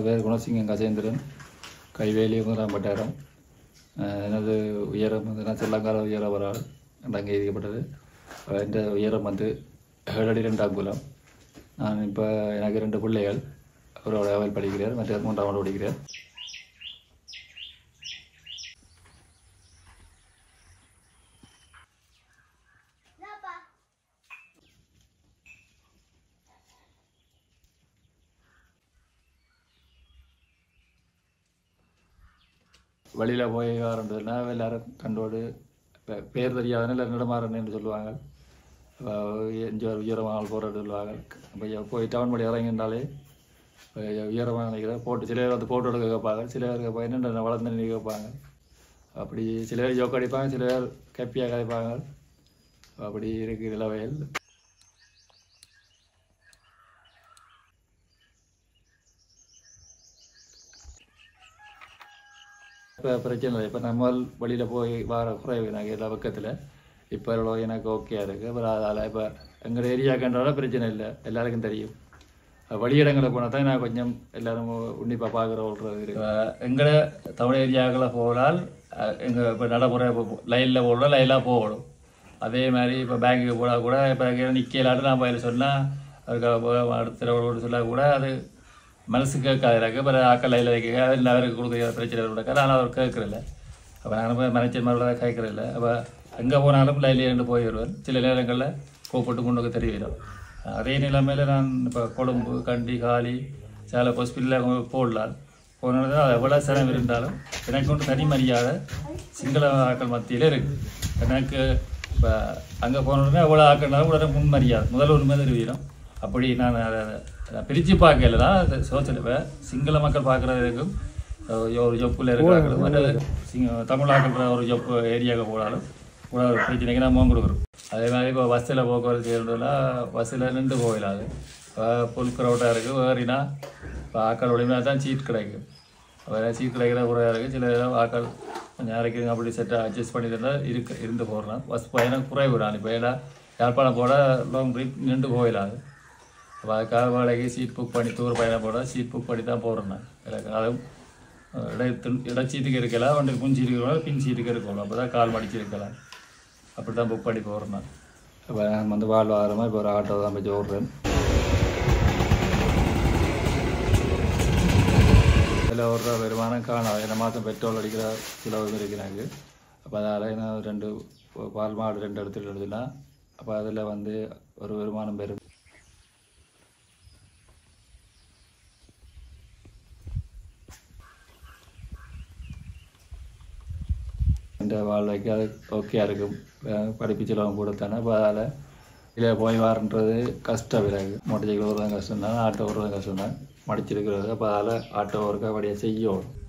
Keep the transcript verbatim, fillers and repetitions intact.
பேர் குணசிங்கம் கஜேந்திரன், கைவேலி முதலாம்பட்டாரம். எனது உயரம் வந்து நான் செல்லங்கால உயர ஒரு ஆள் என்று அங்கீகரிக்கப்பட்டது. என்ற உயரம் வந்து ஏழு அடி ரெண்டு அங்குலம். நான் இப்போ எனக்கு ரெண்டு பிள்ளைகள், அவரோட அவள் படிக்கிறார், மற்ற மூன்றாம் ஆண்டு படிக்கிறார். வழியில் போய் வரன்றதுனா எல்லோரும் கண்டோடு பேர் தெரியாதுன்னு இல்லை நடமாறன்னு சொல்லுவாங்க. எஞ்சோர் உயரமாக போகிறது சொல்லுவாங்க. இப்போ போய் டவுன் படி இறங்கினாலே உயரமாக நினைக்கிற போட்டு சில பேர் வந்து போட்டோ எடுக்க கேட்பாங்க, சில பேருக்கு பதினெண்டு வளர்ந்து நினைக்க கேட்பாங்க. அப்படி சில பேர் ஜோக்கு அடிப்பாங்க, சில பேர் கப்பியாக கதைப்பாங்க. அப்படி இருக்குது இளவையில். இப்போ பிரச்சனை இல்லை. இப்போ நம்ம வழியில் போய் வர குறைவு எனக்கு எல்லா பக்கத்தில் இப்போ எவ்வளோ எனக்கு ஓகே இருக்குது. அப்புறம் அதால் இப்போ எங்கள் ஏரியாக்குன்றத பிரச்சனை இல்லை, எல்லாருக்கும் தெரியும். வழியிடங்களை போனால் தான் நான் கொஞ்சம் எல்லோரும் உன்னிப்பாக பார்க்குற ஓடுறது இருக்குது. எங்களை தமிழ் ஏரியாக்களை போனால் எங்கள் இப்போ நடைமுறை லைனில் போடலாம், லைனாக போகணும். அதே மாதிரி இப்போ பேங்குக்கு போனால் கூட இப்போ நிற்கலாட்டு நான் பயிர் சொன்னால் அதுக்கு அடுத்த சொல்ல கூட அது மனசு கேட்காது. எனக்கு இப்போ ஆக்கள் லையில் வைக்க அதில் அவருக்கு கொடுக்குற பிரச்சனை நடக்காது. ஆனால் அவர் கேட்குறதில்ல. அப்போ நான் போய் மனைச்சல் மாதிரி தான் கேட்குறதில்ல. அப்போ எங்கே போனாலும் லைனில் இருந்து போய் வருவேன். சில நேரங்களில் கூப்பிட்டு கொண்டு தெரிவிடும். அதே நிலைமையில் நான் இப்போ கொழும்பு, கண்டி, காலி, சேலை ஹாஸ்பிட்டலில் போடலாம் போனது. அது எவ்வளோ சிரமம் இருந்தாலும் எனக்கு ஒன்று தனி மரியாதை சிங்கள ஆக்கள் மத்தியில் இருக்குது. எனக்கு இப்போ அங்கே போனோடனே எவ்வளோ ஆக்கள்னாலும் உடனே முன் மரியாதை முதல் உரிமை தெரிவிடும். அப்படி நான் அதை பிரித்து பார்க்கல தான் சோசியல். இப்போ சிங்கள மக்கள் பார்க்குறதுக்கும் ஒரு ஜொப்பில் இருக்கிறாங்களும் மற்ற சிங்க தமிழாக்கிற ஒரு ஜொப்பு ஏரியாவுக்கு போனாலும் கூட ஒரு பிரச்சனைக்கு நான் மோகம் கொடுக்குறோம். அதே மாதிரி இப்போ பஸ்ஸில் போக்குவரத்து செய்யறதுனா பஸ்ஸில் நின்று போயிடாது. இப்போ புல் க்ரௌட்டாக இருக்குது. வேறினா இப்போ ஆக்கள் உடைமையாக தான் சீட் கிடைக்கும். வேறு சீட் கிடைக்கிற குறையாக இருக்குது. சில ஆக்கள் கொஞ்சம் இறக்குங்க அப்படி செட்டாக அட்ஜஸ்ட் பண்ணி இருந்தால் இருக்க இருந்து போடுறான். பஸ் பயணம் குறைவு நான் இப்போ எல்லாம் யாழ்ப்பாணம் போட லாங் ட்ரிப் நின்று போயிடாது. அப்போ அதுக்காக வேலைக்கு சீட் புக் பண்ணி தூர பயணம் போட சீட் புக் பண்ணி தான் போடுறேன் நான். எனக்கு அதுவும் இட இடச்சீட்டுக்கு இருக்கலாம், வண்டி முன் சீட்டுக்கு இருக்கலாம், பின் சீட்டுக்கு இருக்கணும். அப்போ தான் கால் மடிச்சு இருக்கலாம். அப்படி தான் புக் பண்ணி போடுறேன் நான். இப்போ நான் வந்து வாழ் வாரமாக இப்போ ஒரு ஆட்டோ தான் போய் ஓடுறேன். இதில் ஓடுற வருமானம் காணாது. என்ன மாதம் பெட்ரோல் அடிக்கிற செலவு இருக்கிறாங்க. அப்போ அதால் என்ன ரெண்டு பால் மாடு ரெண்டு இடத்துல எடுத்துனா அப்போ அதில் வந்து ஒரு வருமானம் பெறும். இந்த வாழ்க்கைக்கு அது ஓகேயா இருக்கும். படிப்பு செலவும் கூட தானே. இப்போ அதில் இல்லை போய் வரன்றது கஷ்டம். விலகு மோட்டர் சைக்கிள் ஓடுறது கஷ்டம் தான், ஆட்டோ ஓடுறது கஷ்டம் தான், மடிச்சிருக்கிறது. அப்போ அதில் ஆட்டோ ஒர்க்கு அப்படியே செய்யணும்.